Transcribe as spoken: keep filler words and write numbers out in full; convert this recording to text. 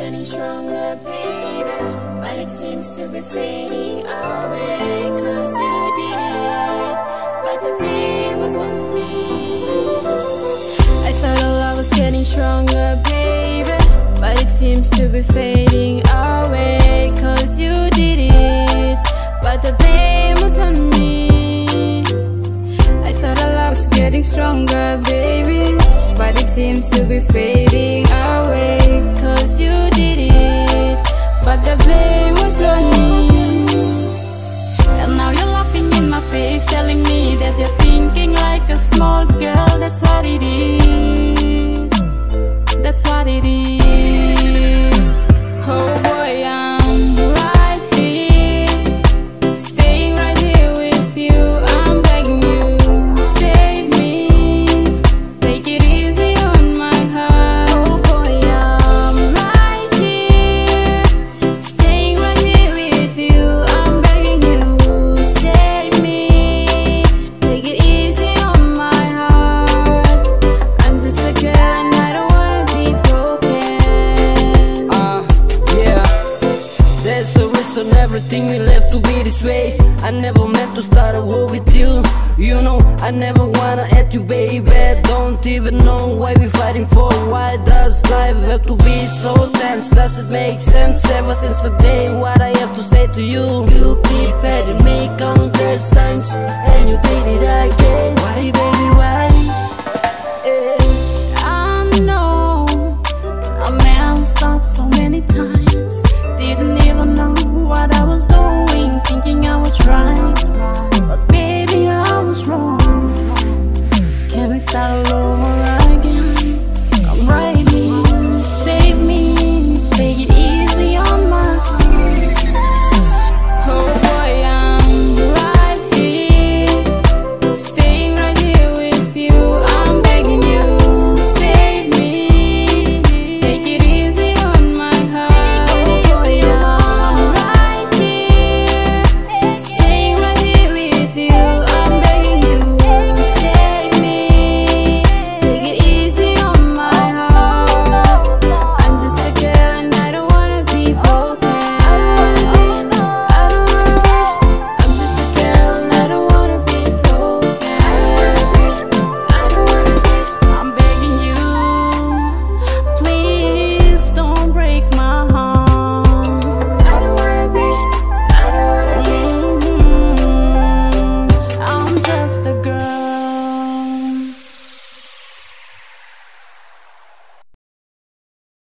getting stronger, baby, but it seems to be fading away. Cause you did it, but the blame was on me. I thought our love was getting stronger, baby, but it seems to be fading away. Cause you did it, but the blame was on me. I thought our love was getting stronger, baby, but it seems to be fading away. Cause you did it, but the blame was on me. And now you're laughing in my face, telling me that you're thinking like a small girl. That's what it is, that's what it is. Oh boy, I'm right here, staying right here with you. I'm begging you, save me, take it easy on my heart. Oh boy, I'm right here, staying right here with you. I'm begging you, save me, take it easy on my heart. I'm just a girl and I don't wanna be broken. Uh, yeah, there's a reason everything we left to be this way. I never meant to start a war with you. You know, I never wanna hurt you, baby. Don't even know why we fighting for. Why does life have to be so tense? Does it make sense? Ever since the day, what I have to say to you, you keep hurting me countless times, and you did it again. Why, baby, why? Eh. I know I messed up so many times, didn't even know what I was doing, thinking I was right, but baby I was wrong. Can we start all over?